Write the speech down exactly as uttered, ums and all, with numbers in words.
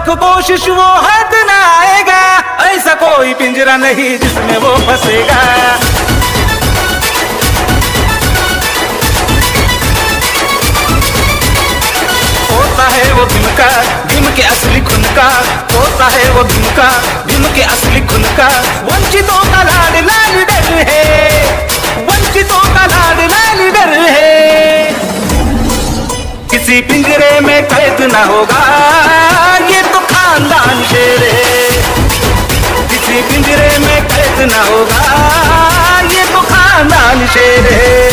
लाख कोशिश वो हद न आएगा, ऐसा कोई पिंजरा नहीं जिसमें वो फंसेगा। होता है वो भीम का, भीम के असली खून का, होता है वो भीम का, भीम के असली खून का। वंचितों का लाडला लीडर है, वंचितों का लाडला लीडर है। किसी पिंजरे में कैद न होगा, ये तो खानदान शेर है। किसी पिंजरे में कैद न होगा, ये तो खानदान शेर है।